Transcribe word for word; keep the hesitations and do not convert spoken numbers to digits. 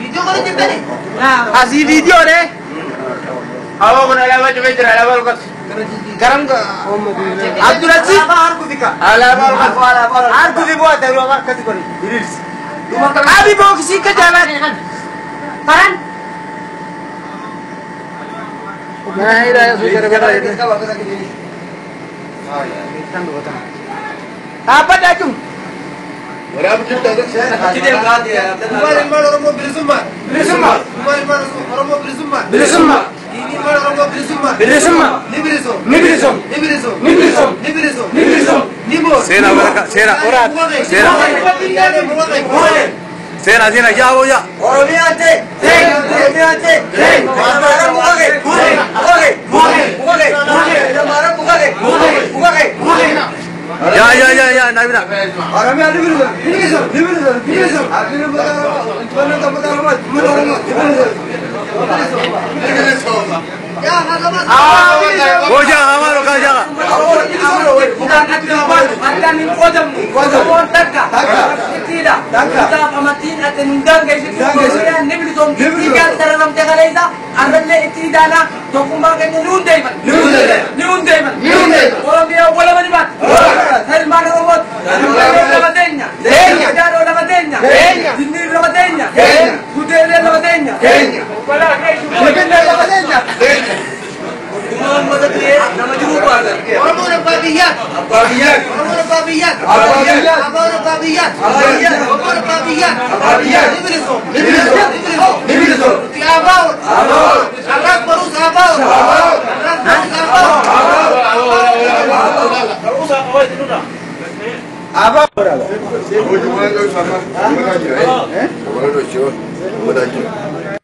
Video ko rin tani. Asih video deh. Awak kena lewat cuma cerah lewat kas. Garam ka. Abdul Aziz. Aku dika. Ala bal kas. Aku dibuat dari luar kategori. Reels. Abi bawa ke sini ke jalan. Karan. Nah, ini dah sudah beres ini. Apa dah tu? Berapa juta tu? Kita enggak dia. Kemarin malam orang mau beli semua. Beli semua. Kemarin malam orang mau beli semua. Beli semua. Ini malam orang mau beli semua. Beli semua. Ni beli semua. Ni beli semua. Ni beli semua. Ni beli semua. Ni beli semua. Ni beli semua. Ni bos. Sena berka, sena. Sena. Sena, sena, jauh ya. Oromia ante. Oromia ante. Mara buka ke. Buka ke. Buka ke. Mara buka ke. Buka ke. Ya, ya, ya, ya, nabi nak. Oromia ni beli semua. Ni beli semua. Ni beli semua. Ni beli semua. Ni beli semua. Mana tak betul apa? Mana orang ni beli semua. Ni beli semua. Ya, mana mana. Oh, jangan, amaro kau jangan. Bukan kita buat, kita ni kodam ni. Kodam taka. Taka. Tidak. Taka. Kita pamatin atau nunggang guys. Nunggang. Ni beli som. Tiga dalam tengah leza. Anda le itu dana. Dokumen kan ni undai man. Undai. Ni undai man. Undai. Orang dia boleh mana mat. Hari mana robot. Orang ladenya. Denya. Jaro orang ladenya. Denya. Jinni orang ladenya. Denya. Kudele orang ladenya. Denya. Kepala guys. Kudele orang ladenya. Denya. Muhammad Abdul nama jumpa ada. Orang orang babiyat. Babiyat. Orang orang babiyat. Babiyat. Orang babiyat. Babiyat. Orang babiyat. Babiyat. Ni beli som. Ni beli som. Ni beli som. Ni beli som. Ti abau. Abau. Alat baru abau. Abau. Alat baru abau. Terus apa itu dah? Abau. Oh, cuma tu sama. Cuma aja. Eh? Cuma tu show. Cuma aja.